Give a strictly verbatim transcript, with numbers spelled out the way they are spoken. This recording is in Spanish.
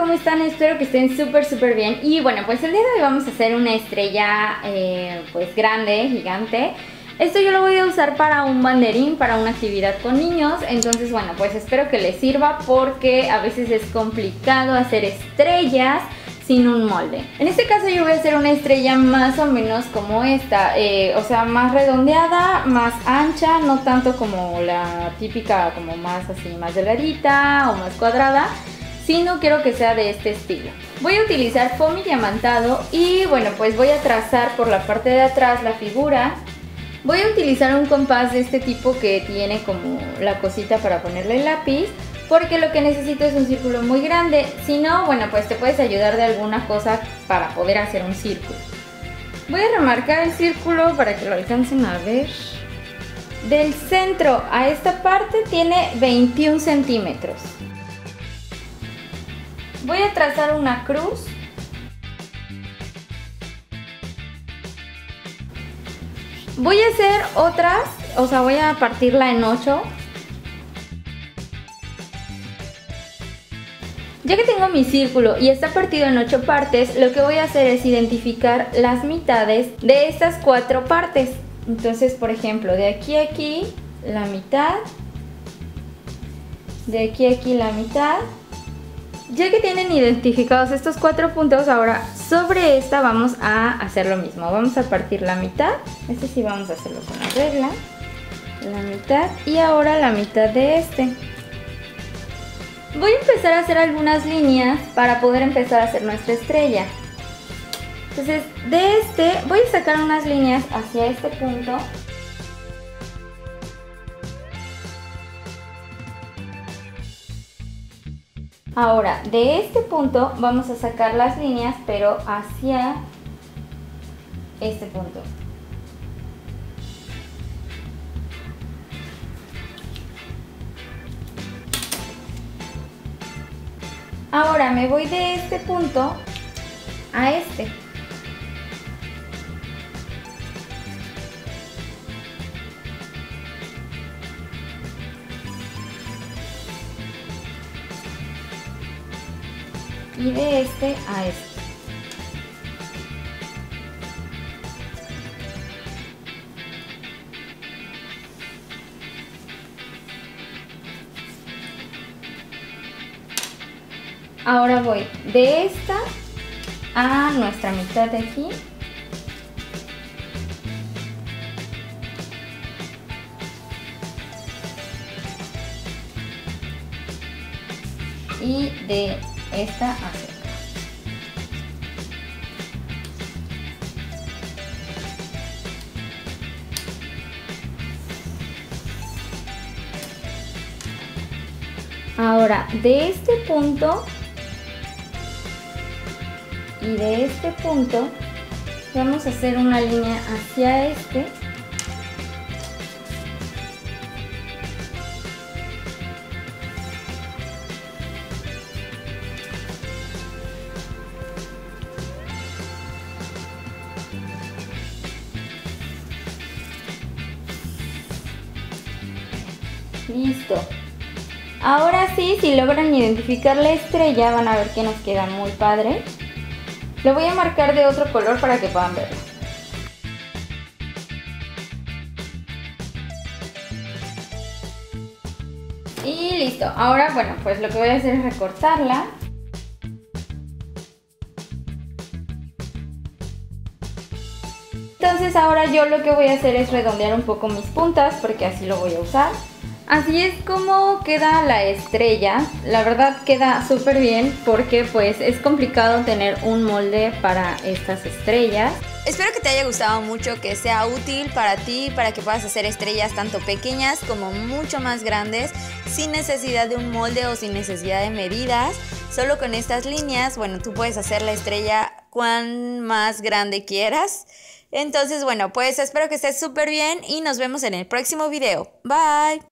¿cómo están? Espero que estén súper súper bien. Y bueno, pues el día de hoy vamos a hacer una estrella eh, pues grande, gigante. Esto yo lo voy a usar para un banderín, para una actividad con niños. Entonces bueno, pues espero que les sirva porque a veces es complicado hacer estrellas sin un molde. En este caso yo voy a hacer una estrella más o menos como esta, eh, o sea, más redondeada, más ancha, no tanto como la típica, como más así, más delgadita o más cuadrada, sino quiero que sea de este estilo. Voy a utilizar foamy diamantado y bueno, pues voy a trazar por la parte de atrás la figura. Voy a utilizar un compás de este tipo que tiene como la cosita para ponerle el lápiz, porque lo que necesito es un círculo muy grande. Si no, bueno, pues te puedes ayudar de alguna cosa para poder hacer un círculo. Voy a remarcar el círculo para que lo alcancen a ver. Del centro a esta parte tiene veintiún centímetros. Voy a trazar una cruz. Voy a hacer otras, o sea, voy a partirla en ocho. Ya que tengo mi círculo y está partido en ocho partes, lo que voy a hacer es identificar las mitades de estas cuatro partes. Entonces, por ejemplo, de aquí a aquí, la mitad. De aquí a aquí, la mitad. Ya que tienen identificados estos cuatro puntos, ahora sobre esta vamos a hacer lo mismo. Vamos a partir la mitad. Este sí vamos a hacerlo con la regla. La mitad y ahora la mitad de este. Voy a empezar a hacer algunas líneas para poder empezar a hacer nuestra estrella. Entonces, de este voy a sacar unas líneas hacia este punto. Ahora, de este punto vamos a sacar las líneas, pero hacia este punto. Ahora me voy de este punto a este. Y de este a este. Ahora voy de esta a nuestra mitad de aquí. Y de esta hacia acá. Ahora de este punto y de este punto vamos a hacer una línea hacia este. Listo. Ahora sí, si logran identificar la estrella, van a ver que nos queda muy padre. Lo voy a marcar de otro color para que puedan verlo. Y listo. Ahora, bueno, pues lo que voy a hacer es recortarla. Entonces ahora yo lo que voy a hacer es redondear un poco mis puntas porque así lo voy a usar. Así es como queda la estrella. La verdad queda súper bien porque pues es complicado tener un molde para estas estrellas. Espero que te haya gustado mucho, que sea útil para ti, para que puedas hacer estrellas tanto pequeñas como mucho más grandes, sin necesidad de un molde o sin necesidad de medidas. Solo con estas líneas, bueno, tú puedes hacer la estrella cuan más grande quieras. Entonces, bueno, pues espero que estés súper bien y nos vemos en el próximo video. Bye.